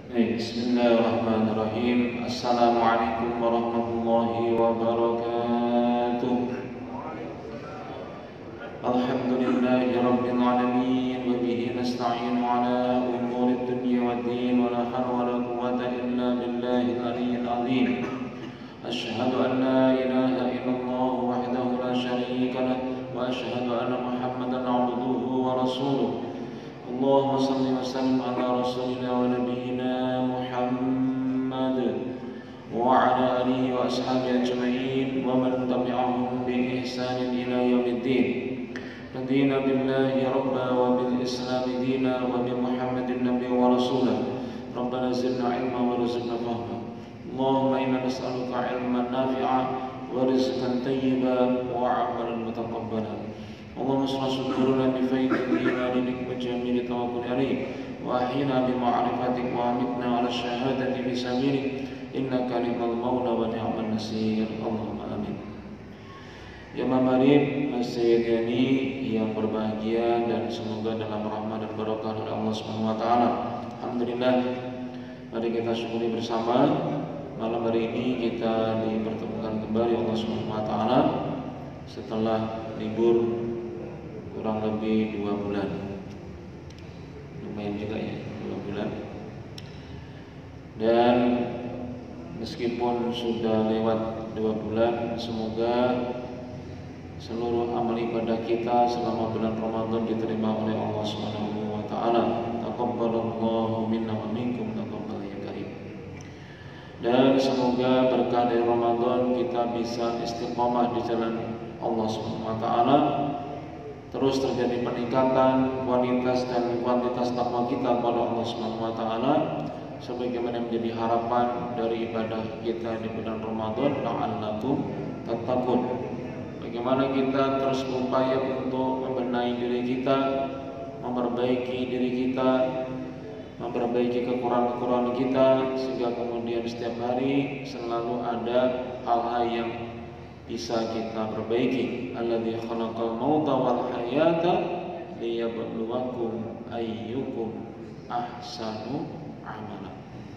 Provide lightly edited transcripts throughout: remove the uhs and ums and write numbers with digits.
Bismillahirrahmanirrahim. Assalamualaikum warahmatullahi wabarakatuh. Alhamdulillahi rabbil alamin wa bihi nasta'inu ala umuri dunya waddin wa la hawla wa la quwwata illa billahil aliyyil azim. Asyhadu an la ilaha illallah wahdahu la syarika lah wa asyhadu anna Muhammadan 'abduhu wa rasuluh. Allahumma salli wa sallim ala rasulina wa nabiyyina Muhammad wa ala alihi wa ashabihi ajma'in wa man tabi'ahum bi ihsanin ila yaumiddin. Radina billahi rabba wa bil islam dina wa bi Muhammadin nabiyyan wa rasulah. Rabbana zidna ilma wa rizqna fahma. Allahumma inna nas'aluka ilman nafi'a wa rizqan tayyiban wa 'amalan mutaqabbalan. Allahumma shrah sudurana bi faydil iman bik wa jamil tawakkul alaik wa ahyina bi ma'rifatik wa amitna 'ala syahadati fi sabilik innaka limal maula wa ni'mal nasir. Allahumma amin. Ya Mamarib Masjid Yani yang berbahagia dan semoga dalam rahmat dan barakah dari Allah Subhanahu wa taala. Alhamdulillah, mari kita syukuri bersama. Malam hari ini kita dipertemukan kembali Allah Subhanahu wa taala setelah libur kurang lebih 2 bulan. Lumayan juga ya, 2 bulan. Dan meskipun sudah lewat 2 bulan, semoga seluruh amal ibadah kita selama bulan Ramadan diterima oleh Allah Subhanahu wa taala. Taqabbalallahu minna wa minkum taqabbal ya karim. Dan semoga berkah dari Ramadan kita bisa istiqomah di jalan Allah Subhanahu wa taala. Terus terjadi peningkatan kualitas dan kuantitas takwa kita kepada Allah Subhanahu wa taala sebagaimana menjadi harapan dari ibadah kita di bulan Ramadan, la'allakum tattaqun. Bagaimana kita terus berupaya untuk membenahi diri kita, memperbaiki diri kita, memperbaiki kekurangan-kekurangan kita sehingga kemudian setiap hari selalu ada hal-hal yang bisa kita perbaiki. Alladzi khalaqal mauta wal hayata liyabluwakum ayyukum ahsanu amala.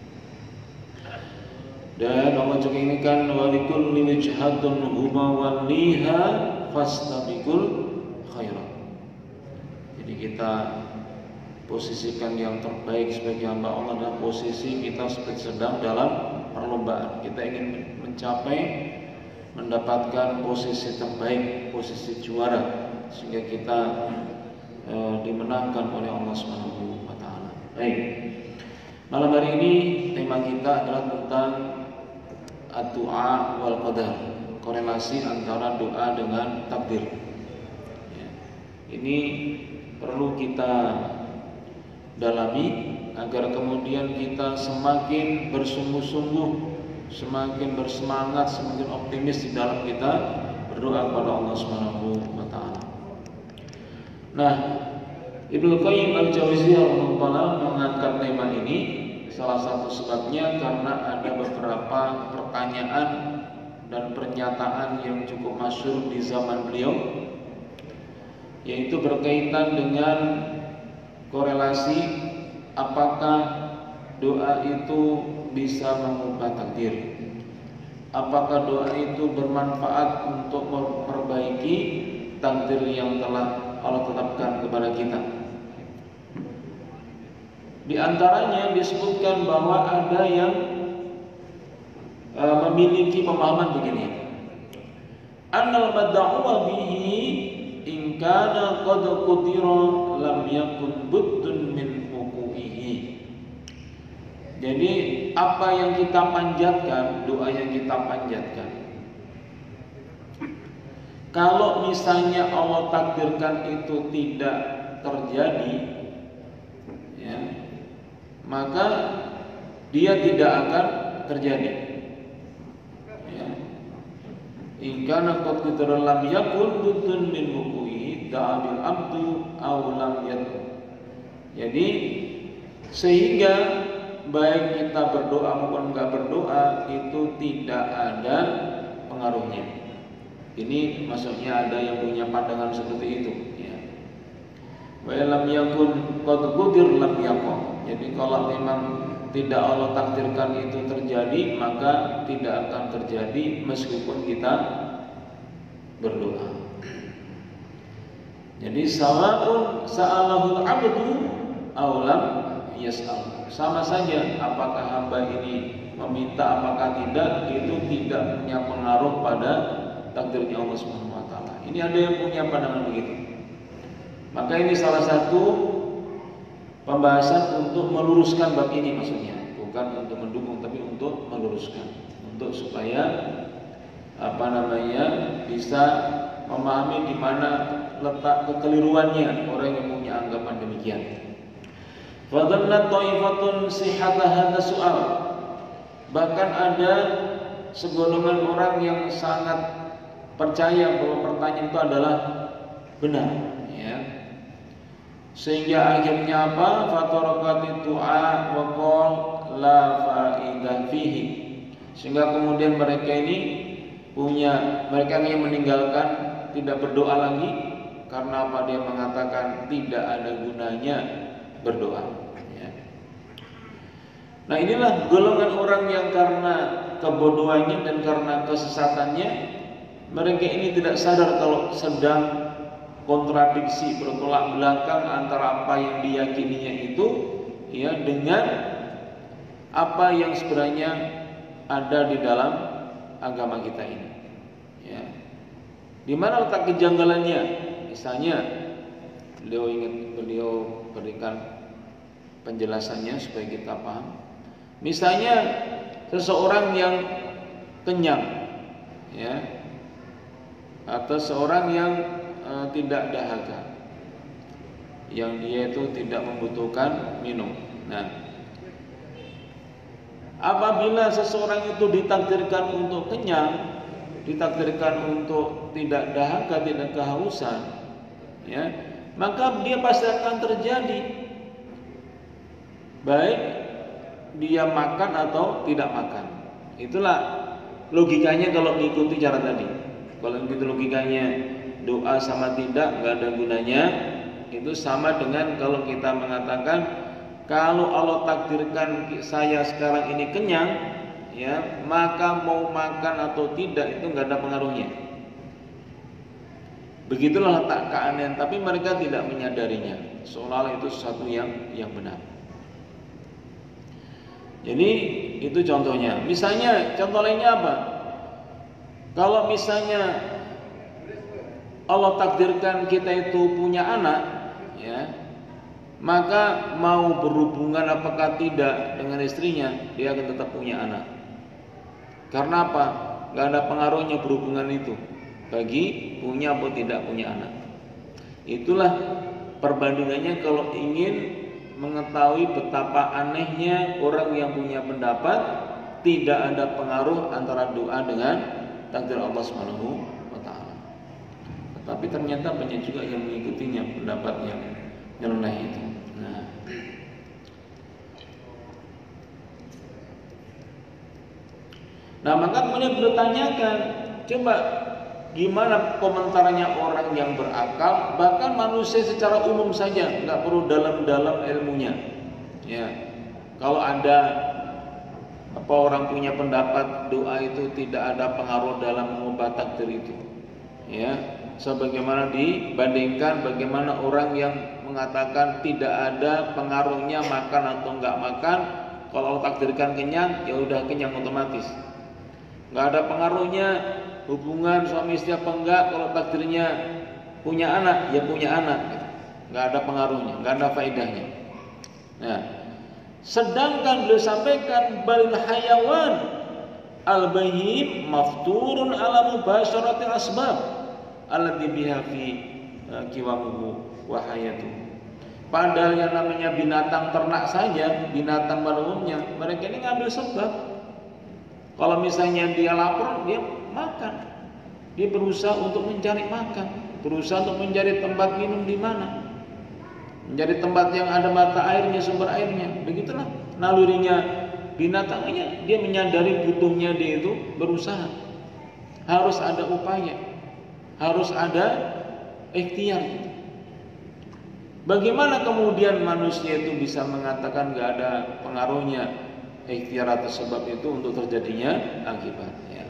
Dan Allah juga ingatkan wa likulli wijhatun huwa waliha fastabiqul khairat. Jadi kita posisikan yang terbaik sebagai hamba Allah adalah posisi kita seperti sedang dalam perlombaan. Kita ingin mencapai mendapatkan posisi terbaik, posisi juara sehingga kita dimenangkan oleh Allah Subhanahu wa taala. Baik. Malam hari ini tema kita adalah tentang ad-du'a wal qadar, korelasi antara doa dengan takdir. Ya. Ini perlu kita dalami agar kemudian kita semakin bersungguh-sungguh, semakin bersemangat, semakin optimis di dalam kita berdoa kepada Allah Subhanahu wa taala. Nah, Ibnu Qayyim Al-Jauziyah mengangkat tema ini salah satu sebabnya karena ada beberapa pertanyaan dan pernyataan yang cukup masyhur di zaman beliau, yaitu berkaitan dengan korelasi apakah doa itu bisa mengubah takdir. Apakah doa itu bermanfaat untuk memperbaiki takdir yang telah Allah tetapkan kepada kita? Di antaranya disebutkan bahwa ada yang memiliki pemahaman begini. Annal mad'uwa bihi in kana qad qudira lam yakun buddun min huquqihi. Jadi apa yang kita panjatkan, doa yang kita panjatkan, kalau misalnya Allah takdirkan itu tidak terjadi, ya, maka dia tidak akan terjadi. Ya. In kana qad qadara lam yakun buddun min huquqihi da'abil abdu aw lam yakun. Jadi sehingga baik kita berdoa maupun enggak berdoa itu tidak ada pengaruhnya. Ini maksudnya ada yang punya pandangan seperti itu, ya. Wa lam yakun qad qudir lam yakun. Jadi kalau memang tidak Allah takdirkan itu terjadi, maka tidak akan terjadi meskipun kita berdoa. Jadi sawa'un sa'alahul 'abdu aw lam yas'al. Sama saja apakah hamba ini meminta apakah tidak, itu tidak punya pengaruh pada takdirnya Allah Subhanahu wa taala. Ini ada yang punya pandangan begitu. Maka ini salah satu pembahasan untuk meluruskan bab ini, maksudnya bukan untuk mendukung tapi untuk meluruskan, untuk supaya bisa memahami di mana letak kekeliruannya orang yang punya anggapan demikian. Fadhannat ta'ifatun sihhata hadza su'al. Bahkan ada segolongan orang yang sangat percaya bahwa pertanyaan itu adalah benar, ya. Sehingga akhirnya apa? Fatarakati du'a wa qala la fa'idah fihi. Sehingga kemudian mereka yang meninggalkan, tidak berdoa lagi. Karena apa? Dia mengatakan tidak ada gunanya berdoa, ya. Nah, inilah golongan orang yang karena kebodohannya dan karena kesesatannya, mereka ini tidak sadar kalau sedang kontradiksi, bertolak belakang antara apa yang diyakininya itu, ya, dengan apa yang sebenarnya ada di dalam agama kita ini, ya. Di mana letak kejanggalannya? Misalnya beliau berikan penjelasannya supaya kita paham. Misalnya seseorang yang kenyang, ya, atau seorang yang tidak dahaga, yang dia itu tidak membutuhkan minum. Nah, apabila seseorang itu ditakdirkan untuk kenyang, ditakdirkan untuk tidak dahaga, tidak kehausan, ya, maka dia pasti akan terjadi, baik dia makan atau tidak makan. Itulah logikanya kalau mengikuti cara tadi. Kalau begitu logikanya doa sama tidak nggak ada gunanya, itu sama dengan kalau kita mengatakan kalau Allah takdirkan saya sekarang ini kenyang, ya, maka mau makan atau tidak itu nggak ada pengaruhnya. Begitulah letak keanehan, tapi mereka tidak menyadarinya, seolah-olah itu sesuatu yang benar. Jadi itu contohnya. Misalnya contoh lainnya apa? Kalau misalnya Allah takdirkan kita itu punya anak, ya, maka mau berhubungan apakah tidak dengan istrinya, dia akan tetap punya anak. Karena apa? Gak ada pengaruhnya berhubungan itu bagi punya atau tidak punya anak. Itulah perbandingannya kalau ingin mengetahui betapa anehnya orang yang punya pendapat tidak ada pengaruh antara doa dengan takdir Allah Subhanahu wa taala. Tetapi ternyata banyak juga yang mengikutinya pendapat yang nyeleneh itu. Nah, maka kemudian beliau tanyakan, coba gimana komentarnya orang yang berakal, bahkan manusia secara umum saja, nggak perlu dalam-dalam ilmunya. Ya, kalau ada orang punya pendapat doa itu tidak ada pengaruh dalam mengubah takdir itu, ya, sebagaimana dibandingkan bagaimana orang yang mengatakan tidak ada pengaruhnya makan atau nggak makan, kalau Allah takdirkan kenyang, ya udah kenyang otomatis. Nggak ada pengaruhnya hubungan suami istri apa enggak, kalau takdirnya punya anak, ya punya anak, nggak ada pengaruhnya, nggak ada faedahnya. Nah, sedangkan beliau sampaikan balil hayawan al-bahim mafturun ala mubasharatil asbab allati biha fi qiwamuhu wa hayatuhu. Padahal yang namanya binatang ternak saja, binatang pada umumnya, mereka ini ngambil sebab. Kalau misalnya dia lapar, dia makan. Dia berusaha untuk mencari makan, berusaha untuk mencari tempat minum di mana, mencari tempat yang ada mata airnya, sumber airnya. Begitulah nalurinya binatangnya. Dia menyadari butuhnya, dia itu berusaha. Harus ada upaya, harus ada ikhtiar. Bagaimana kemudian manusia itu bisa mengatakan gak ada pengaruhnya ikhtiar atau sebab itu untuk terjadinya akibatnya?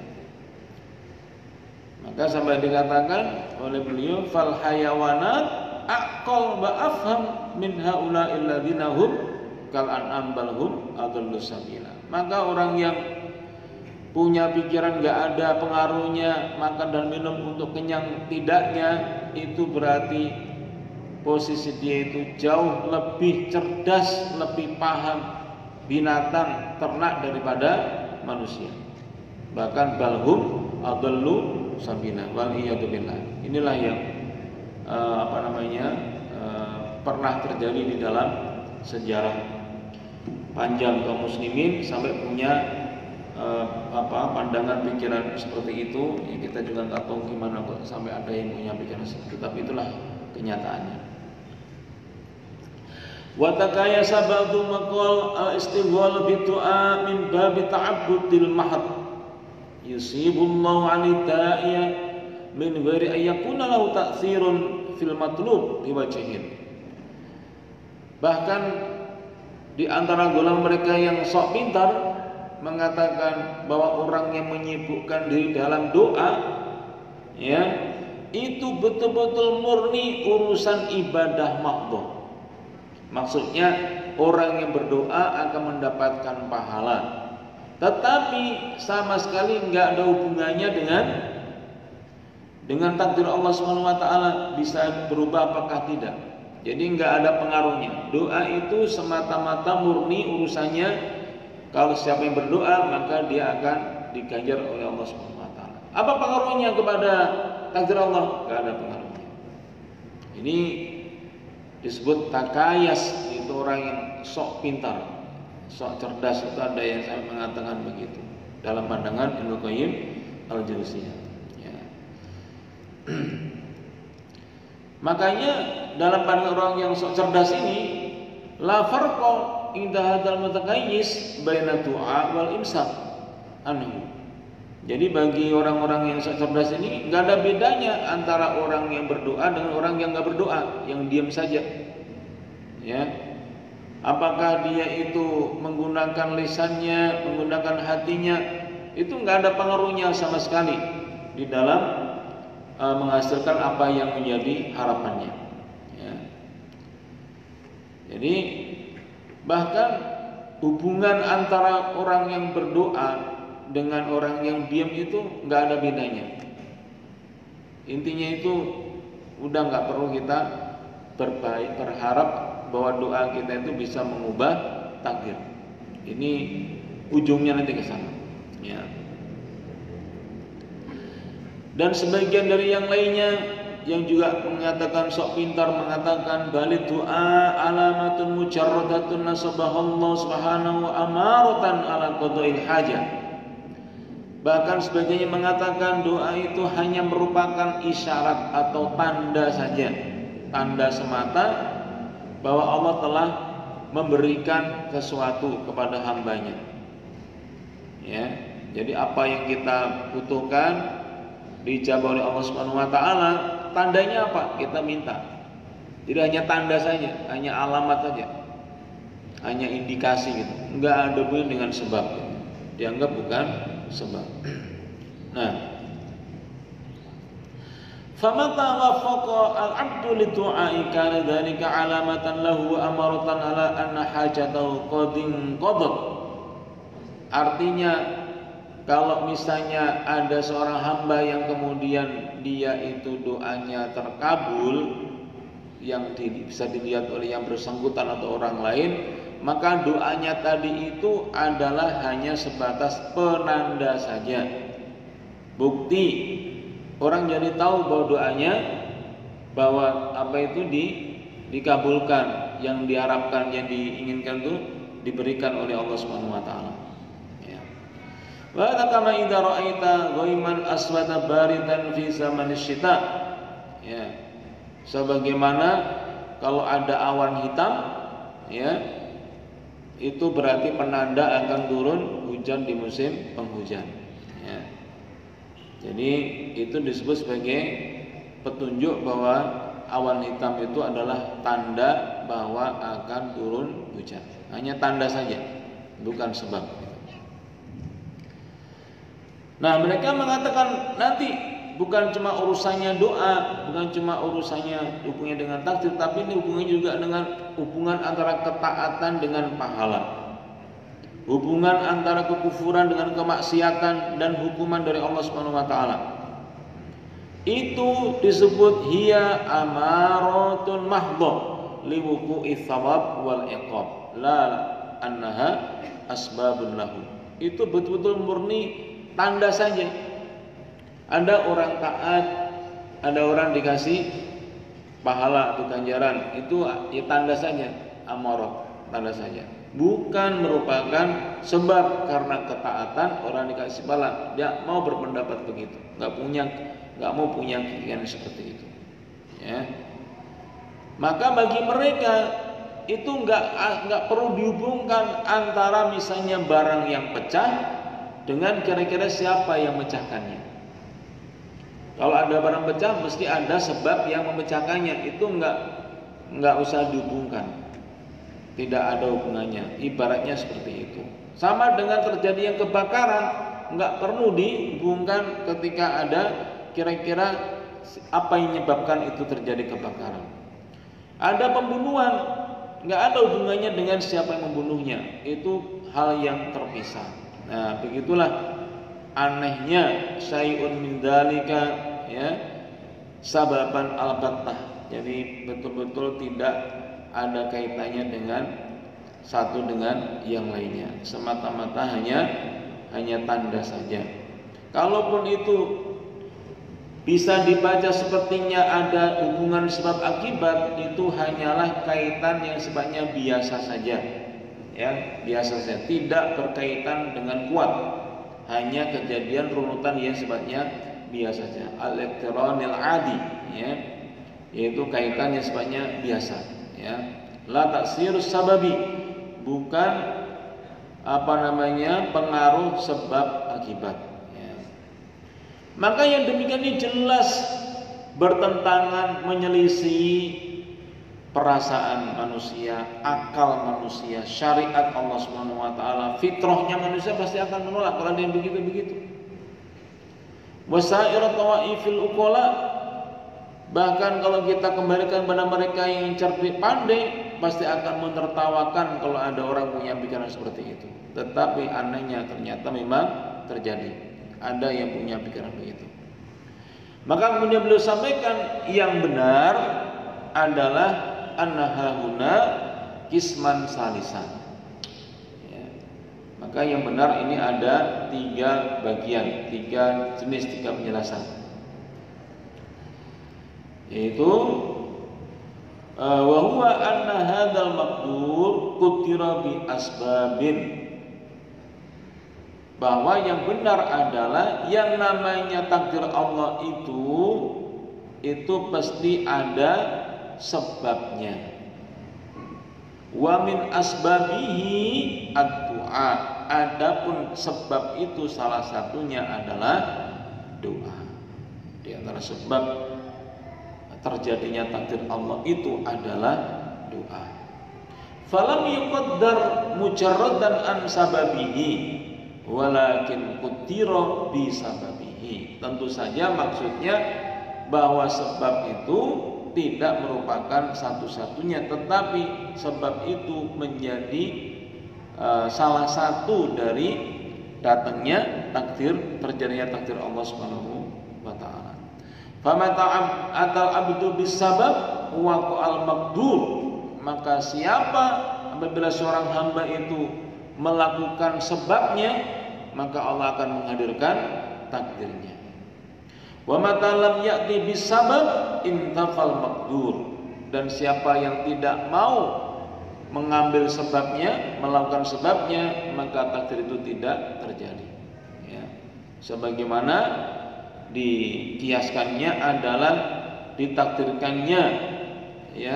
Maka sampai dikatakan oleh beliau, fal hayawanat aqal wa afham min haula'il ladzina hum kal an'am bal hum adallu sabila. Maka orang yang punya pikiran gak ada pengaruhnya makan dan minum untuk kenyang tidaknya, itu berarti posisi dia itu jauh lebih cerdas, lebih paham binatang ternak daripada manusia. Bahkan balhum adallu sabila wal iyadu billah. Inilah yang pernah terjadi di dalam sejarah panjang kaum muslimin sampai punya pandangan pikiran seperti itu. Ya, kita juga nggak tahu gimana kok sampai ada yang punya pikiran seperti itu, tapi itulah kenyataannya. Wa takayasa ba'du maqal al-istighwal bi du'a min babi ta'abbudil mahad yusibullahu 'ala da'iya min ghairi an yakuna lahu ta'thirun fil matlub biwajhin. Bahkan di antara golongan mereka yang sok pintar mengatakan bahwa orang yang menyibukkan diri dalam doa, ya, itu betul-betul murni urusan ibadah mahdhah. Maksudnya orang yang berdoa akan mendapatkan pahala, tetapi sama sekali nggak ada hubungannya dengan takdir Allah SWT bisa berubah apakah tidak. Jadi nggak ada pengaruhnya. Doa itu semata-mata murni urusannya, kalau siapa yang berdoa maka dia akan diganjar oleh Allah SWT. Apa pengaruhnya kepada takdir Allah? Nggak ada pengaruhnya. Ini disebut takayas, itu orang yang sok pintar, sok cerdas. Itu ada yang saya mengatakan begitu dalam pandangan Ibnu Qayyim al-Jauziyah, ya. Makanya dalam pandangan orang yang sok cerdas ini, la farqa inda hadzal mutakayyis baina du'a wal imsak anhu. Jadi bagi orang-orang yang cerdas ini nggak ada bedanya antara orang yang berdoa dengan orang yang nggak berdoa, yang diam saja. Ya, apakah dia itu menggunakan lisannya, menggunakan hatinya, itu nggak ada pengaruhnya sama sekali di dalam menghasilkan apa yang menjadi harapannya. Ya. Jadi bahkan hubungan antara orang yang berdoa dengan orang yang diam itu nggak ada bedanya. Intinya itu udah nggak perlu kita berharap bahwa doa kita itu bisa mengubah takdir. Ini ujungnya nanti ke sana. Ya. Dan sebagian dari yang lainnya yang juga mengatakan sok pintar mengatakan balid doa alamatun mujarradatun nasabahallahu subhanahu amaratan ala qada'il hajah. Bahkan sebagiannya mengatakan doa itu hanya merupakan isyarat atau tanda saja, tanda semata bahwa Allah telah memberikan sesuatu kepada hambanya. Ya, jadi apa yang kita butuhkan dijawab oleh Allah Subhanahu Wa Taala. Tandanya apa? Kita minta. Tidak hanya tanda saja, hanya alamat saja, hanya indikasi gitu. Enggak ada hubungan dengan sebab. Dianggap bukan sebab. Nah, famata waffaqa al-'abdu li-du'a'i kana dzalika 'alamatan lahu wa amaratan 'ala anna hajatahu qadin qadat. Artinya kalau misalnya ada seorang hamba yang kemudian dia itu doanya terkabul, yang bisa dilihat oleh yang bersangkutan atau orang lain, maka doanya tadi itu adalah hanya sebatas penanda saja. Bukti orang jadi tahu bahwa doanya, bahwa apa itu dikabulkan, yang diharapkan, yang diinginkan itu diberikan oleh Allah Subhanahu wa taala. Ya. Wa kama idza ra'aita ghaiman aswada baridan fi zamanis syita. Ya. Sebagaimana kalau ada awan hitam, ya, itu berarti penanda akan turun hujan di musim penghujan. Ya. Jadi itu disebut sebagai petunjuk bahwa awan hitam itu adalah tanda bahwa akan turun hujan. Hanya tanda saja, bukan sebab. Nah, mereka mengatakan nanti bukan cuma urusannya doa, bukan cuma urusannya hubungannya dengan takdir, tapi ini hubungannya juga dengan hubungan antara ketaatan dengan pahala. Hubungan antara kekufuran dengan kemaksiatan dan hukuman dari Allah Subhanahu wa taala. Itu disebut hiya amaratun mahdhah liwuqu'i thawab wal iqab la annaha asbabun lahu. Itu betul-betul murni tanda saja. Ada orang taat, ada orang dikasih pahala atau ganjaran, itu ya tanda saja, amarah, tanda saja. Bukan merupakan sebab karena ketaatan orang dikasih pahala. Dia mau berpendapat begitu, nggak mau punya keyakinan seperti itu. Ya. Maka bagi mereka itu nggak perlu dihubungkan antara misalnya barang yang pecah dengan kira-kira siapa yang memecahkannya. Kalau ada barang pecah mesti ada sebab yang memecahkannya, itu nggak usah dihubungkan. Tidak ada hubungannya, ibaratnya seperti itu. Sama dengan terjadi yang kebakaran, nggak perlu dihubungkan ketika ada kira-kira apa yang menyebabkan itu terjadi kebakaran. Ada pembunuhan, nggak ada hubungannya dengan siapa yang membunuhnya, itu hal yang terpisah. Nah, begitulah anehnya syai'un min dzalika, ya, sababan al-battah. Jadi betul-betul tidak ada kaitannya dengan satu dengan yang lainnya, semata-mata hanya tanda saja. Kalaupun itu bisa dibaca sepertinya ada hubungan sebab akibat, itu hanyalah kaitan yang sifatnya biasa saja, ya, biasa saja, tidak berkaitan dengan kuat, hanya kejadian runutan yang sifatnya biasa saja, al-iqtiranil adi, ya, yaitu kaitan yang sifatnya biasa. Ya, la taksirus sababi, bukan pengaruh sebab akibat. Ya. Maka yang demikian ini jelas bertentangan, menyelisih perasaan manusia, akal manusia, syariat Allah Subhanahu wa taala, fitrahnya manusia pasti akan menolak kalau ada yang begitu-begitu. Wasair tawaifil uqala, bahkan kalau kita kembalikan kepada mereka yang cerdik pandai, pasti akan menertawakan kalau ada orang punya pikiran seperti itu. Tetapi anehnya ternyata memang terjadi, ada yang punya pikiran begitu. Maka kemudian beliau sampaikan yang benar adalah annahahuna kisman salisan. Ya. Maka yang benar ini ada 3 bagian, 3 jenis, 3 penjelasan. Yaitu wa huwa anna hadzal maqdur qutira bi asbabin, bahwa yang benar adalah yang namanya takdir Allah itu pasti ada sebabnya. Wa min asbabihi ad-du'a, adapun sebab itu salah satunya adalah doa. Di antara sebab terjadinya takdir Allah itu adalah doa. Falam yuqaddar mujarradan an sababihi walakin qudira bi sababihi. Tentu saja maksudnya bahwa sebab itu tidak merupakan satu-satunya, tetapi sebab itu menjadi salah satu dari datangnya takdir, terjadinya takdir Allah Subhanahu wa taala. Famata atal abdu bisabab waqa'al maqdur, maka siapa apabila seorang hamba itu melakukan sebabnya, maka Allah akan menghadirkan takdirnya. Wa mata lam ya'ti bisabab intafal maqdur, dan siapa yang tidak mau mengambil sebabnya, melakukan sebabnya, maka takdir itu tidak terjadi. Ya. Sebagaimana dikiaskannya adalah ditakdirkannya, ya,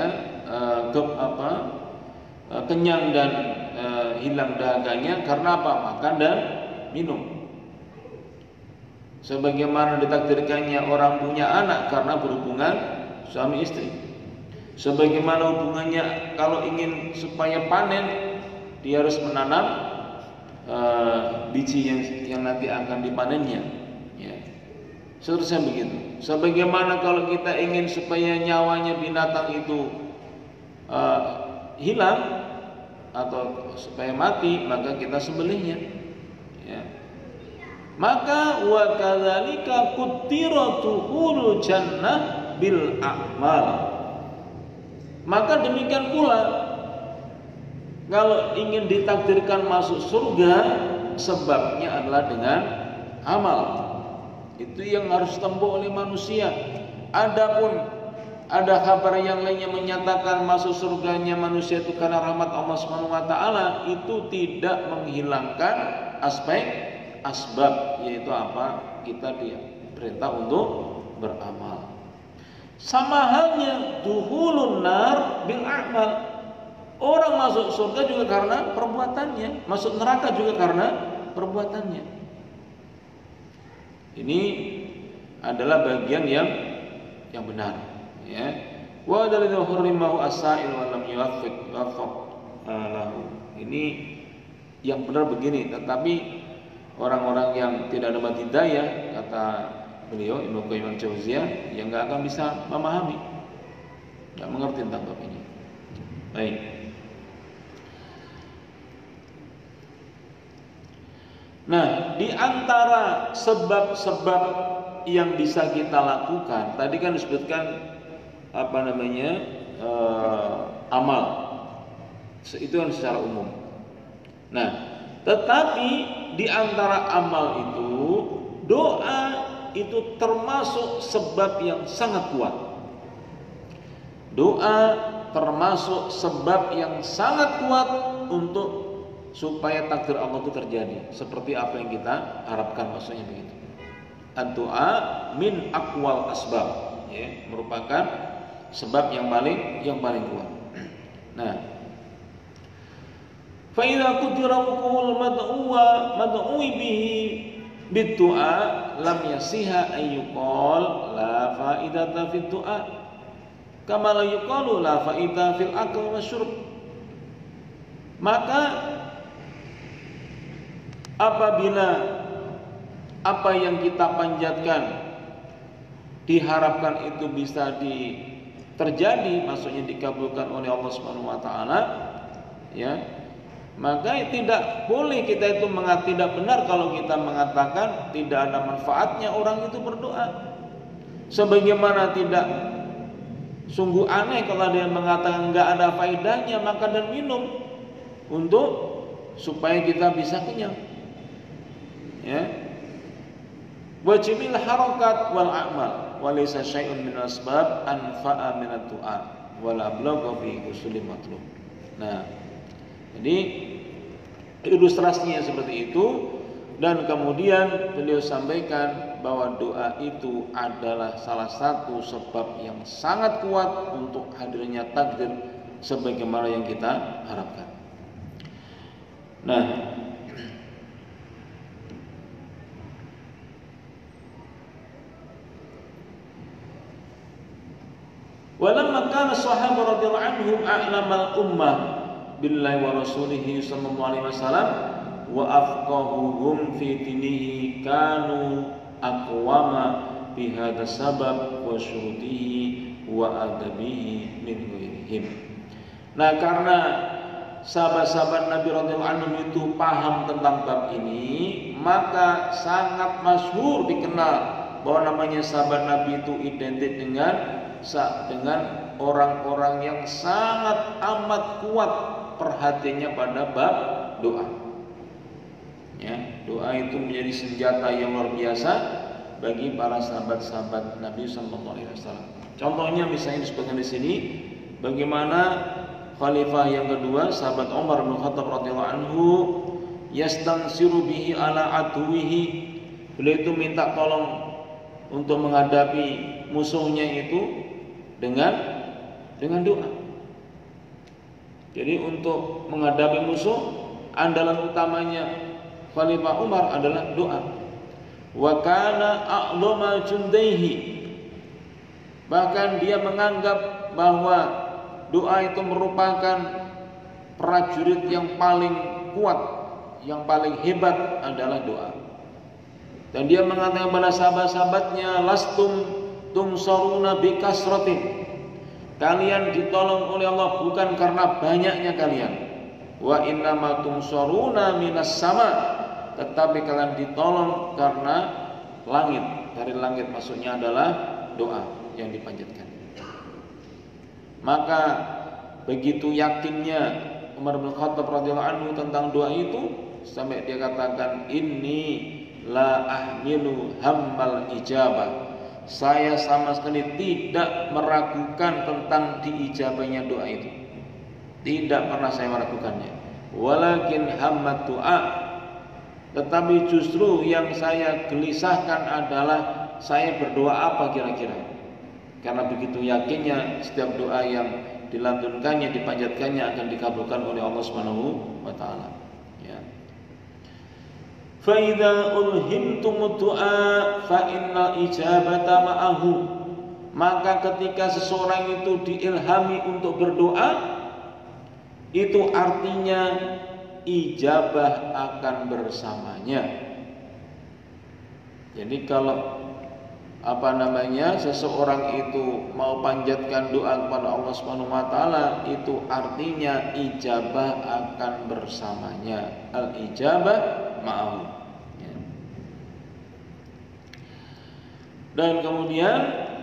kenyang dan hilang dahaganya karena apa? Makan dan minum. Sebagaimana ditakdirkannya orang punya anak karena berhubungan suami istri. Sebagaimana hubungannya kalau ingin supaya panen, dia harus menanam biji yang nanti akan dipanennya. Ya. Seterusnya begitu. Sebagaimana kalau kita ingin supaya nyawanya binatang itu hilang atau supaya mati, maka kita sembelihnya. Ya. Maka wa kadzalika qutiratuhul jannah bil a'mal. Maka demikian pula kalau ingin ditakdirkan masuk surga, sebabnya adalah dengan amal. Itu yang harus ditempuh oleh manusia. Adapun ada kabar yang lainnya menyatakan masuk surganya manusia itu karena rahmat Allah Subhanahu wa taala, itu tidak menghilangkan aspek asbab, yaitu apa? Kita diperintah untuk beramal. Sama halnya duhulun nar bil a'mal. Orang masuk surga juga karena perbuatannya, masuk neraka juga karena perbuatannya. Ini adalah bagian yang benar, ya. Wa dalil hurrimahu as-sa'il wa lam yuwaffiq lahu. Ini yang benar begini, tetapi orang-orang yang tidak dapat hidayah, kata beliau Ibnu Qayyim al-Jauziyah, yang nggak akan bisa memahami, nggak mengerti tentang bab ini. Baik. Nah, di antara sebab-sebab yang bisa kita lakukan, tadi kan disebutkan amal, itu kan secara umum. Nah, tetapi di antara amal itu, doa itu termasuk sebab yang sangat kuat. Doa termasuk sebab yang sangat kuat untuk supaya takdir Allah itu terjadi seperti apa yang kita harapkan, maksudnya begitu. Doa min aqwal asbab, ya, merupakan sebab yang paling kuat. Nah, fa idza qudira wuqu'ul mad'uwi bihi bid-du'a lam yasiha ayyuqal la fa'idata fid du'a kama la yuqalu la fa'idata fil akl wasyurb. Maka apabila apa yang kita panjatkan diharapkan itu bisa terjadi, maksudnya dikabulkan oleh Allah Subhanahu wa taala, ya, maka tidak boleh kita itu tidak benar kalau kita mengatakan tidak ada manfaatnya orang itu berdoa. Sebagaimana tidak sungguh aneh kalau dia mengatakan enggak ada faedahnya makan dan minum untuk supaya kita bisa kenyang. Ya. Wajibul harakat wal a'mal wa laysa syai'un min asbab anfa'a min ad-du'a wala ablagha fi usul matlub. Nah, jadi ilustrasinya seperti itu, dan kemudian beliau sampaikan bahwa doa itu adalah salah satu sebab yang sangat kuat untuk hadirnya takdir sebagaimana yang kita harapkan. Nah, walamma kana sahabat radhiyallahu anhum a'lamal ummah billahi wa rasulihi sallallahu alaihi wasallam wa afqahuhum fi dinihi kanu aqwama bi hadha sabab wa syurutihi wa adabihi min ghairihim. Nah, karena sahabat-sahabat Nabi radhiyallahu anhum itu paham tentang bab ini, maka sangat masyhur dikenal bahwa namanya sahabat Nabi itu identik dengan orang-orang yang sangat amat kuat perhatiannya pada bab doa. Ya, doa itu menjadi senjata yang luar biasa bagi para sahabat-sahabat Nabi sallallahu alaihi wasallam. Contohnya misalnya disebutkan di sini bagaimana khalifah yang kedua, sahabat Umar bin Khattab radhiyallahu anhu, yastansiru bihi ala aduwihi. Beliau itu minta tolong untuk menghadapi musuhnya itu dengan doa. Jadi untuk menghadapi musuh, andalan utamanya Khalifah Umar adalah doa. Wa kana a'dhama jundaihi, Bahkan dia menganggap bahwa doa itu merupakan prajurit yang paling kuat, yang paling hebat adalah doa. Dan dia mengatakan kepada sahabat-sahabatnya, lastum tumsaruna bikasratin. Kalian ditolong oleh Allah bukan karena banyaknya kalian. Wa innama tumsaruna minas sama. Tetapi kalian ditolong karena langit. Dari langit maksudnya adalah doa yang dipanjatkan. Maka begitu yakinnya Umar bin Khattab radhiyallahu anhu tentang doa itu, sampai dia katakan, inni la ahmilu hammal ijabah. Saya sama sekali tidak meragukan tentang diijabahnya doa itu. Tidak pernah saya meragukannya. Walakin hammat doa. Tetapi justru yang saya gelisahkan adalah saya berdoa apa kira-kira. Karena begitu yakinnya setiap doa yang dilantunkannya, dipanjatkannya akan dikabulkan oleh Allah Subhanahu wa taala. Ya. Fa idza ulhimtum du'a fa innal ijabata ma'ahu. Maka ketika seseorang itu diilhami untuk berdoa, itu artinya ijabah akan bersamanya. Jadi kalau seseorang itu mau panjatkan doa kepada Allah Subhanahu wa taala, itu artinya ijabah akan bersamanya. Al ijabah ma'ahu. Ya. Dan kemudian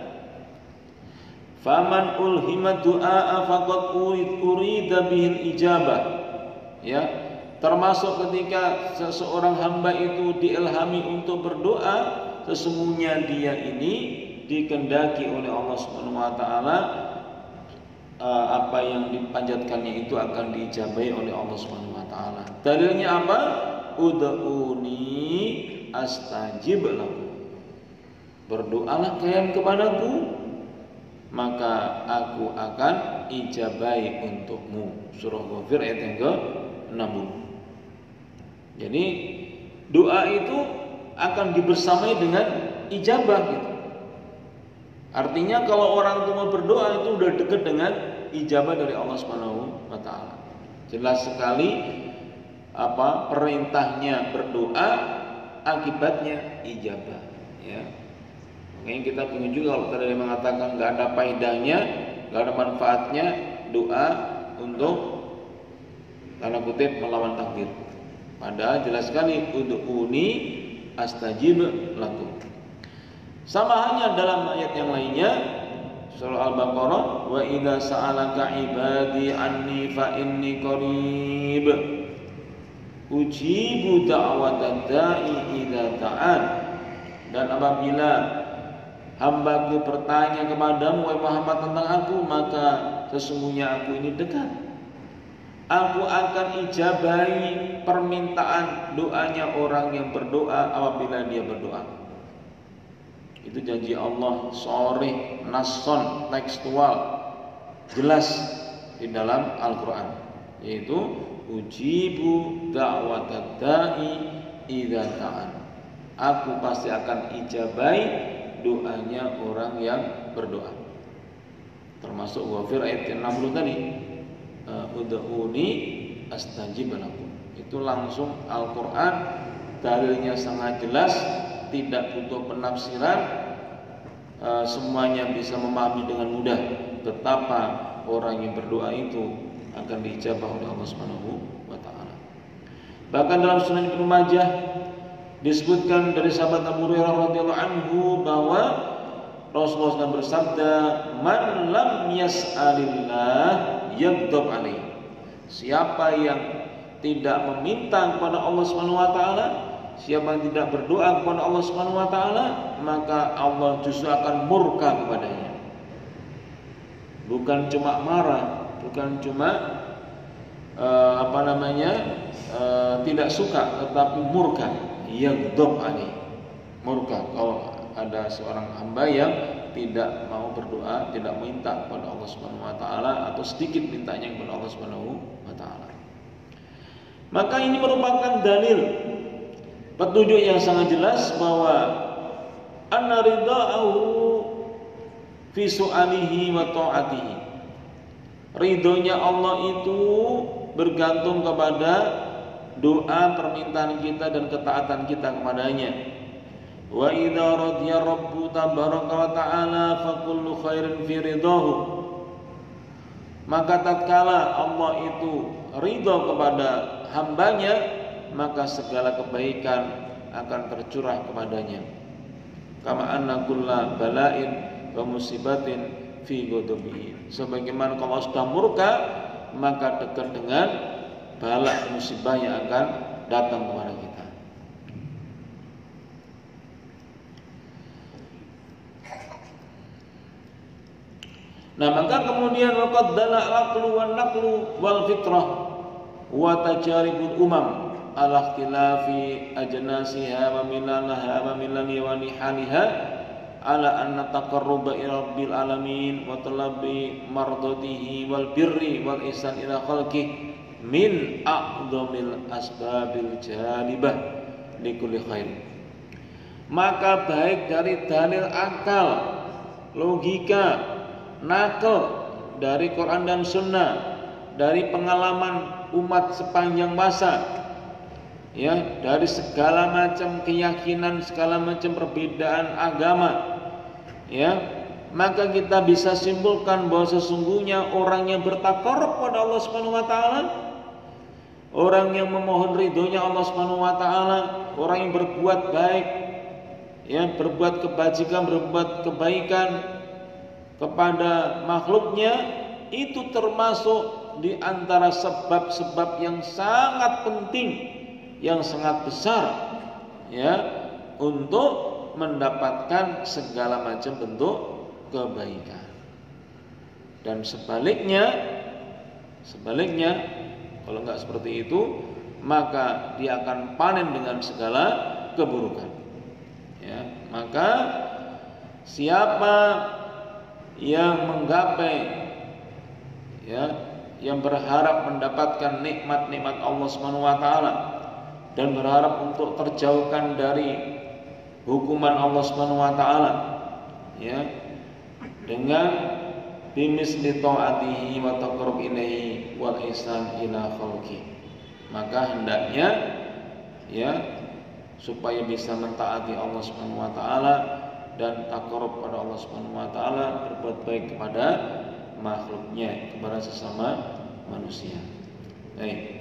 faman ulhima du'a faqad urida bihil ijabah. Ya, termasuk ketika seseorang hamba itu diilhami untuk berdoa, sesungguhnya dia ini dikehendaki oleh Allah Subhanahu wa taala, apa yang dipanjatkannya itu akan diijabahi oleh Allah Subhanahu wa taala. Dalilnya apa? Ud'uni astajib lakum. Berdoalah kalian kepadaku, maka aku akan ijabahi untukmu. Surah Ghafir ayat yang ke-60. Jadi doa itu akan dibersamai dengan ijabah gitu. Artinya kalau orang itu mau berdoa itu udah dekat dengan ijabah dari Allah Subhanahu wa taala. Jelas sekali perintahnya berdoa, akibatnya ijabah, ya. Makanya kita bingung juga kalau tadi mengatakan enggak ada faedahnya, enggak ada manfaatnya doa untuk tanda kutip melawan takdir. Padahal jelas sekali ud'uni astajib lakum. Sama halnya dalam ayat yang lainnya, surah Al-Baqarah, wa idza sa'alaka ibadi anni fa inni qarib ujibu da'watad da'i idza da'an. Dan apabila hambaku bertanya kepadamu wahai Muhammad tentang aku, maka sesungguhnya aku ini dekat. Aku akan ijabahi permintaan doanya orang yang berdoa apabila dia berdoa. Itu janji Allah, sharih, nasson, tekstual, jelas di dalam Al-Quran, yaitu ujibu da'watad da'i idza da'an. Aku pasti akan ijabahi doanya orang yang berdoa. Termasuk Ghafir ayat 60 tadi. Ud'uni astajib lakum. Itu langsung Al-Quran, dalilnya sangat jelas, tidak butuh penafsiran, semuanya bisa memahami dengan mudah betapa orang yang berdoa itu akan diijabah oleh Allah Subhanahu wa taala. Bahkan dalam Sunan Ibnu Majah disebutkan dari sahabat Abu Hurairah radhiyallahu anhu bahwa Rasulullah SAW bersabda, "Man lam yas'alillah yaghdab alaih." Siapa yang tidak meminta kepada Allah Subhanahu wa taala, siapa yang tidak berdoa kepada Allah Subhanahu wa taala, maka Allah justru akan murka kepadanya. Bukan cuma marah, bukan cuma tidak suka, tetapi murka. Yaghdab alaih. Murka kalau ada seorang hamba yang tidak mau berdoa, tidak minta kepada Allah Subhanahu wa taala, atau sedikit mintanya kepada Allah Subhanahu wa taala. Maka ini merupakan dalil petunjuk yang sangat jelas bahwa anna ridaahu fi su'alihi wa ta'atihi. Ridhonya Allah itu bergantung kepada doa permintaan kita dan ketaatan kita kepadanya. Wa idza radiya rabbu tabaraka wa ta'ala fa kullu khairin fi ridahu. Maka tatkala Allah itu ridho kepada hambanya, maka segala kebaikan akan tercurah kepadanya. Kama anna kulla bala'in wa musibatin fi ghadabihi. Sebagaimana kalau sudah murka, maka dekat dengan bala musibah yang akan datang kepada kita. Nah, maka kemudian waqad dalla al-aqlu wan naqlu wal fitrah wa tajaribul umam ala ikhtilafi ajnasiha wa milalaha wa milali wa nihaliha ala anna taqarruba ila rabbil alamin wa talabi mardatihi wal birri wal ihsan ila khalqihi min a'dhamil asbabil jalibah likulli khair. Maka baik dari dalil akal, logika, nakal, dari Quran dan Sunnah, dari pengalaman umat sepanjang masa, ya, dari segala macam keyakinan, segala macam perbedaan agama, ya, maka kita bisa simpulkan bahwa sesungguhnya orang yang bertakarrub pada Allah Subhanahu wa taala, orang yang memohon ridhonya Allah Subhanahu wa taala, orang yang berbuat baik, ya, berbuat kebajikan, berbuat kebaikan kepada makhluknya, itu termasuk di antara sebab-sebab yang sangat penting, yang sangat besar, ya, untuk mendapatkan segala macam bentuk kebaikan. Dan sebaliknya kalau enggak seperti itu, maka dia akan panen dengan segala keburukan. Ya, maka siapa yang menggapai, ya, yang berharap mendapatkan nikmat-nikmat Allah Subhanahu wa taala dan berharap untuk terjauhkan dari hukuman Allah Subhanahu wa taala, ya, dengan bimisli ta'atihi wa taqarrub ilaihi wal ihsan ila khalqi, maka hendaknya, ya, supaya bisa mentaati Allah Subhanahu wa taala dan taqarrub pada Allah Subhanahu wa taala, berbuat baik kepada makhluknya, kepada sesama manusia. Baik.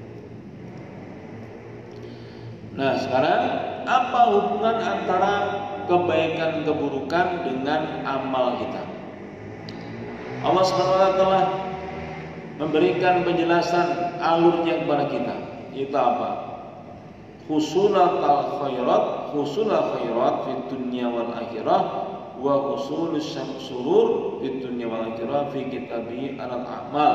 Nah, sekarang apa hubungan antara kebaikan keburukan dengan amal kita? Allah Subhanahu wa taala memberikan penjelasan alurnya kepada kita. Itu apa? Husulul khairat fid dunya wal akhirah wa husulus surur fid dunya wal akhirah fi kitabi al-a'mal.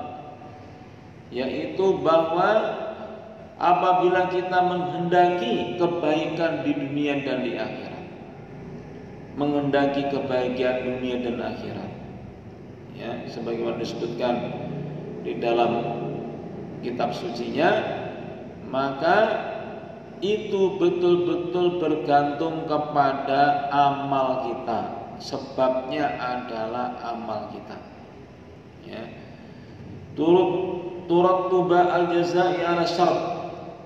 Yaitu bahwa apabila kita menghendaki kebaikan di dunia dan di akhirat, menghendaki kebahagiaan dunia dan akhirat, ya, sebagaimana disebutkan di dalam kitab sucinya, maka itu betul-betul bergantung kepada amal kita. Sebabnya adalah amal kita, ya. Turut tuba al-jazai ala syarab.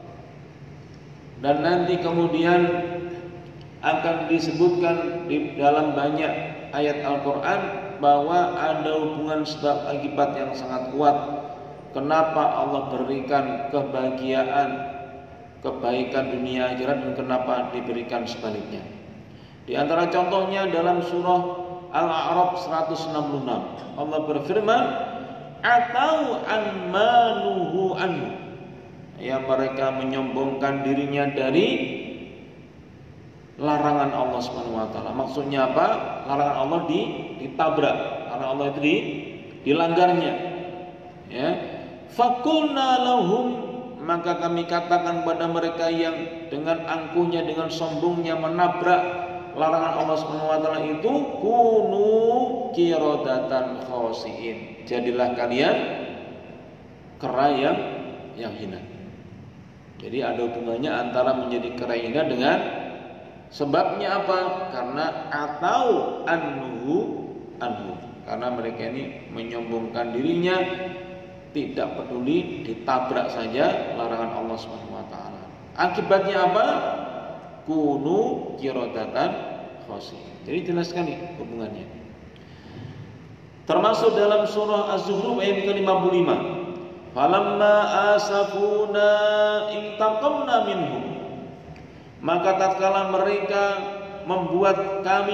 Dan nanti kemudian akan disebutkan di dalam banyak ayat Al-Quran bahwa ada hubungan sebab akibat yang sangat kuat. Kenapa Allah berikan kebahagiaan, kebaikan dunia akhirat, dan kenapa diberikan sebaliknya. Di antara contohnya dalam surah Al-A'raf 166, Allah berfirman, atau anmanuhu anhu, ya, mereka menyombongkan dirinya dari larangan Allah Subhanahu wa taala. Maksudnya apa? Larangan Allah ditabrak, larangan Allah itu dilanggarnya, ya. Faqulna lahum, maka kami katakan kepada mereka yang dengan angkuhnya, dengan sombongnya menabrak larangan Allah Subhanahu wa taala itu, kunu qiradatan khasiin, jadilah kalian kera yang hina. Jadi ada hubungannya antara menjadi kera hina dengan sebabnya apa? Karena atau anhu, anhu, karena mereka ini menyombongkan dirinya, tidak peduli, ditabrak saja larangan Allah Subhanahu wa taala. Akibatnya apa? Kunu qiradatan khasi'in. Jadi jelas sekali hubungannya. Termasuk dalam surah Az-Zukhruf ayat ke-55. Falamma asafuna intaqamna minhum. Maka tatkala mereka membuat kami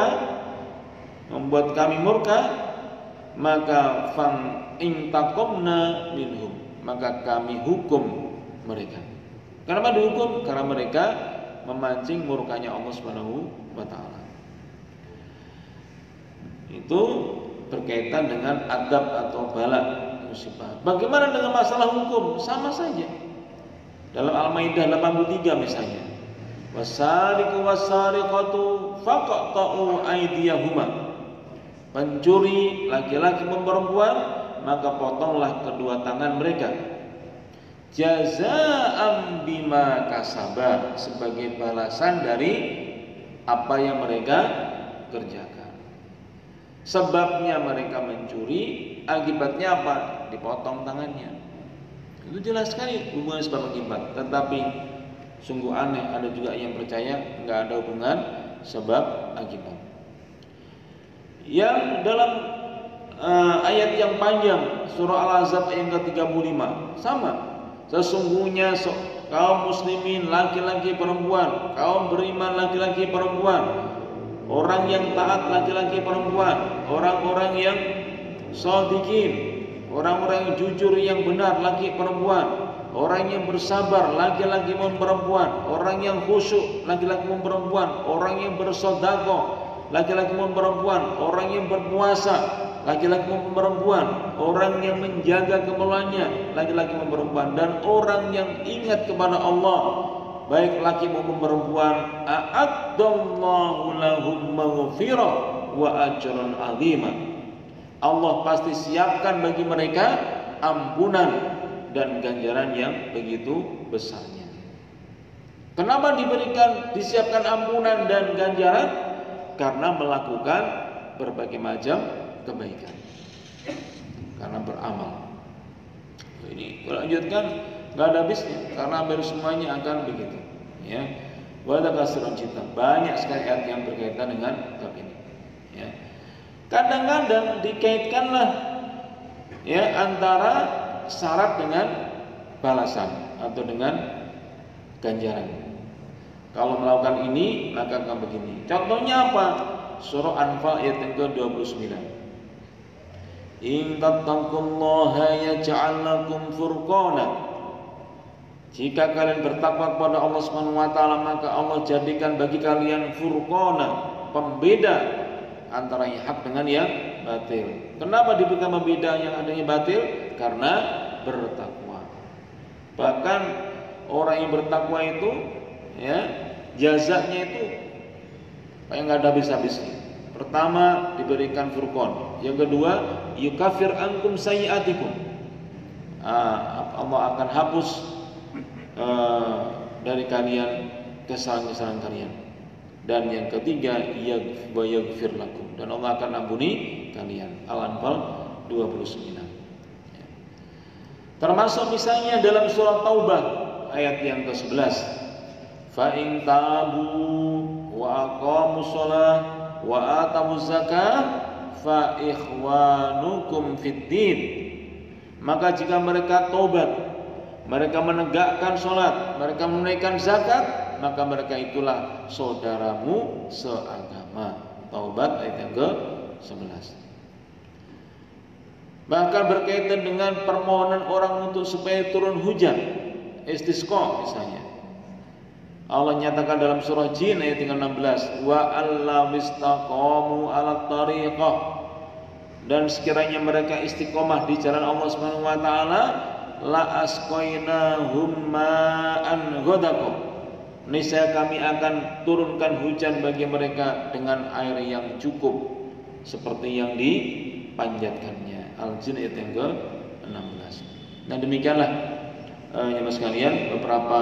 murka, maka intaqamna minhum, maka kami hukum mereka. Kenapa dihukum? Karena mereka memancing murkanya Allah Subhanahu wa taala. Itu berkaitan dengan adab atau bala, musibah. Bagaimana dengan masalah hukum? Sama saja. Dalam Al-Maidah 83 misalnya. Wasariqu wasariqatu faqta'u aydiyahuma. Pencuri laki-laki maupun perempuan, maka potonglah kedua tangan mereka. Jazaa'an bima kasaba, sebagai balasan dari apa yang mereka kerjakan. Sebabnya mereka mencuri, akibatnya apa? Dipotong tangannya. Itu jelas sekali hubungan sebab akibat. Tetapi sungguh aneh, ada juga yang percaya nggak ada hubungan sebab akibat. Yang dalam ayat yang panjang surah Al-Ahzab ayat ke-35 sama. Sesungguhnya kaum muslimin laki-laki perempuan, kaum beriman laki-laki perempuan, orang yang taat laki-laki perempuan, orang-orang yang shadiqin, orang-orang yang jujur yang benar laki perempuan, orang yang bersabar laki-laki maupun perempuan, orang yang khusyuk laki-laki maupun perempuan, orang yang bersedekah laki-laki maupun perempuan, orang yang berpuasa laki-laki maupun perempuan, orang yang menjaga kemuliaannya laki-laki maupun perempuan, dan orang yang ingat kepada Allah baik laki maupun perempuan, a'addallahu lahum maghfirah wa ajran 'azima. Allah pasti siapkan bagi mereka ampunan dan ganjaran yang begitu besarnya. Kenapa disiapkan ampunan dan ganjaran? Karena melakukan berbagai macam kebaikan, karena beramal. Ini kalau lanjutkan nggak ada habisnya, karena hampir semuanya akan begitu. Ya, wala kasiran cinta, banyak sekali ayat yang berkaitan dengan bab ini. Ya, kadang-kadang dikaitkanlah ya antara syarat dengan balasan atau dengan ganjaran. Kalau melakukan ini maka akan begini. Contohnya apa? Surah Anfal ayat yang ke-29. In tattaqullaha yaj'al lakum furqana. Jika kalian bertakwa kepada Allah Subhanahu wa taala, maka Allah jadikan bagi kalian furqana, pembeda antara yang hak dengan yang batil. Kenapa diberikan pembeda yang adanya batil? Karena bertakwa. Bahkan orang yang bertakwa itu ya, jazanya itu kayak nggak ada habis-habisnya. Pertama diberikan furqan, yang kedua yukafir ankum sayiatikum, Allah akan hapus dari kalian kesalahan-kesalahan kalian, dan yang ketiga yaghfir lakum, dan Allah akan ampuni kalian. Al-Anfal 29. Termasuk misalnya dalam surah Taubah ayat yang ke-11. Fa in tabu wa aqamus shalah wa atawuz zakah fa ikhwanukum fid din. Maka jika mereka taubat, mereka menegakkan salat, mereka menunaikan zakat, maka mereka itulah saudaramu seagama. Taubat ayat yang ke-11. Bahkan berkaitan dengan permohonan orang untuk supaya turun hujan, istisqa misalnya. Allah nyatakan dalam surah Jin ayat 16, wa alla mistaqamu ala tariqah, dan sekiranya mereka istiqomah di jalan Allah Subhanahu wa taala, la asqainahum ma'an ghadaqa, niscaya kami akan turunkan hujan bagi mereka dengan air yang cukup seperti yang dipanjatkannya. Al-Jin ayat yang ke-16. Nah demikianlah jemaah sekalian beberapa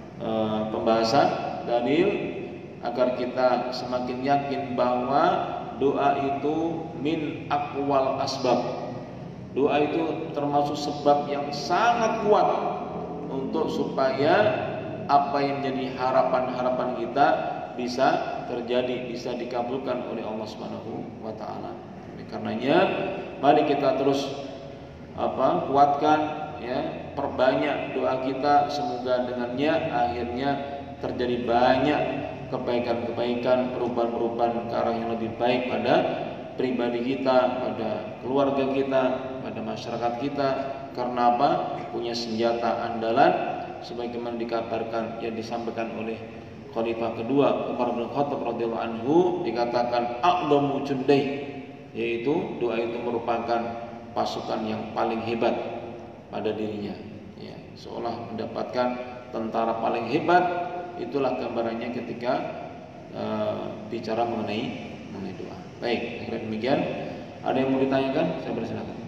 pembahasan dalil agar kita semakin yakin bahwa doa itu min aqwal asbab. Doa itu termasuk sebab yang sangat kuat untuk supaya apa yang menjadi harapan-harapan kita bisa terjadi, bisa dikabulkan oleh Allah Subhanahu wa taala. Karenanya mari kita terus kuatkan ya, perbanyak doa kita, semoga dengannya akhirnya terjadi banyak kebaikan-kebaikan, perubahan-perubahan ke arah yang lebih baik pada pribadi kita, pada keluarga kita, pada masyarakat kita. Karena apa? Punya senjata andalan sebagaimana dikabarkan yang disampaikan oleh Khalifah kedua Umar bin Khattab radhiyallahu anhu, dikatakan a'dhamu jundai, yaitu doa itu merupakan pasukan yang paling hebat pada dirinya ya, seolah mendapatkan tentara paling hebat. Itulah gambarannya ketika bicara mengenai doa. Baik, kira demikian. Ada yang mau ditanyakan? Saya persilakan.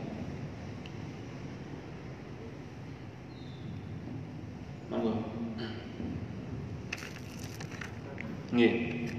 Monggo. Nggih.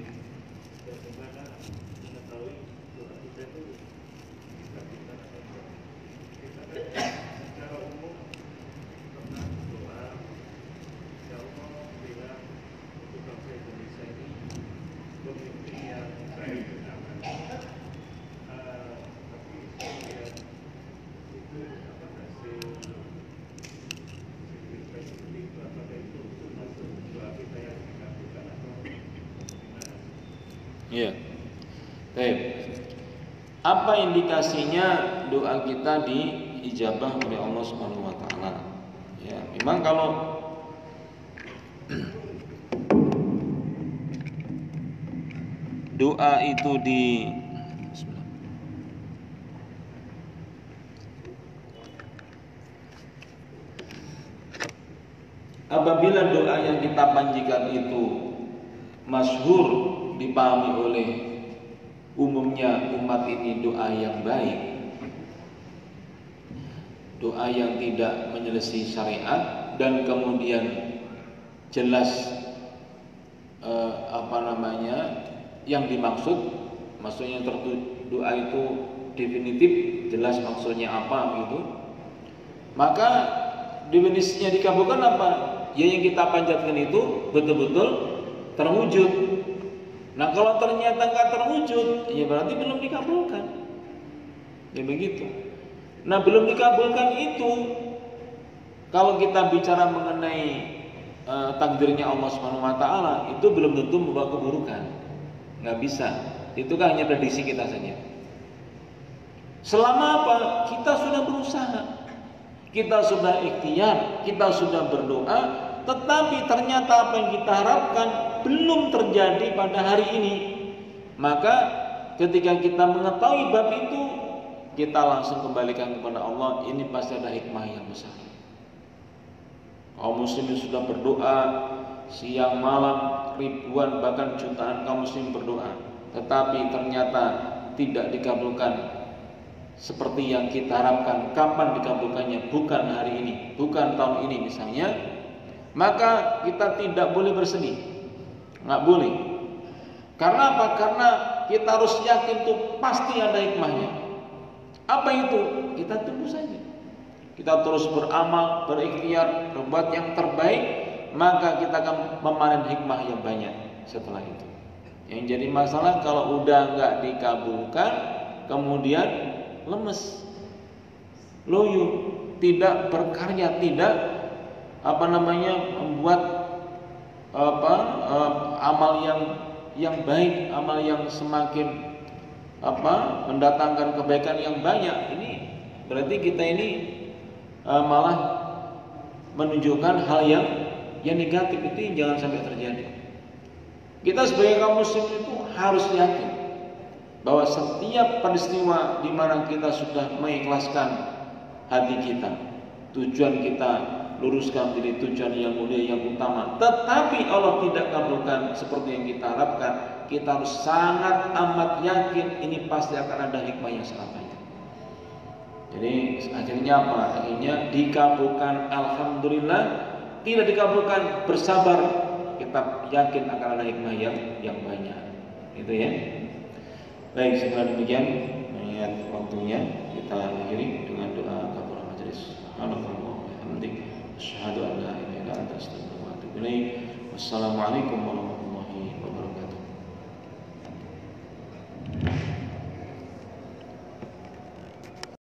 Ya. Baik. Apa indikasinya doa kita diijabah oleh Allah Subhanahu wa taala? Ya, memang kalau doa itu apabila doa yang kita panjatkan itu masyhur, dipahami oleh umumnya umat ini doa yang baik, doa yang tidak menyelisih syariat, dan kemudian jelas yang dimaksud, maksudnya doa itu definitif, jelas maksudnya apa gitu, maka definisinya dikabulkan apa? Ya, yang kita panjatkan itu betul-betul terwujud. Nah, kalau ternyata nggak terwujud, ya berarti belum dikabulkan. Ya begitu. Nah, belum dikabulkan itu, kalau kita bicara mengenai takdirnya Allah Subhanahu wa taala, itu belum tentu membawa keburukan. Nggak bisa. Itu kan hanya prediksi kita saja. Selama apa? Kita sudah berusaha, kita sudah ikhtiar, kita sudah berdoa, tetapi ternyata apa yang kita harapkan belum terjadi pada hari ini. Maka ketika kita mengetahui bab itu, kita langsung kembalikan kepada Allah. Ini pasti ada hikmah yang besar. Kaum muslimin sudah berdoa siang malam, ribuan bahkan jutaan kaum muslim berdoa, tetapi ternyata tidak dikabulkan seperti yang kita harapkan. Kapan dikabulkannya? Bukan hari ini, bukan tahun ini misalnya. Maka kita tidak boleh bersedih, nggak boleh. Karena apa? Karena kita harus yakin tuh pasti ada hikmahnya. Apa itu? Kita tunggu saja. Kita terus beramal, berikhtiar, berbuat yang terbaik, maka kita akan memanen hikmah yang banyak setelah itu. Yang jadi masalah kalau udah nggak dikabulkan, kemudian lemes, loyo, tidak berkarya, tidak membuat amal yang baik, amal yang semakin mendatangkan kebaikan yang banyak. Ini berarti kita ini malah menunjukkan hal yang negatif. Itu yang jangan sampai terjadi. Kita sebagai kaum muslim itu harus yakin bahwa setiap peristiwa di mana kita sudah mengikhlaskan hati kita, tujuan kita luruskan menjadi tujuan yang mulia, yang utama, tetapi Allah tidak kabulkan seperti yang kita harapkan, kita harus sangat amat yakin ini pasti akan ada hikmah yang sangat banyak. Jadi akhirnya apa? Akhirnya dikabulkan, alhamdulillah. Tidak dikabulkan, bersabar, kita yakin akan ada hikmah yang banyak. Itu ya. Baik, setelah demikian mengingat waktunya kita akhiri dengan doa kafaratul majelis. Subhanallah wa bihamdik, asyhadu an la ilaha illa anta, astaghfiruka wa atubu ilaik. Wassalamualaikum warahmatullahi wabarakatuh.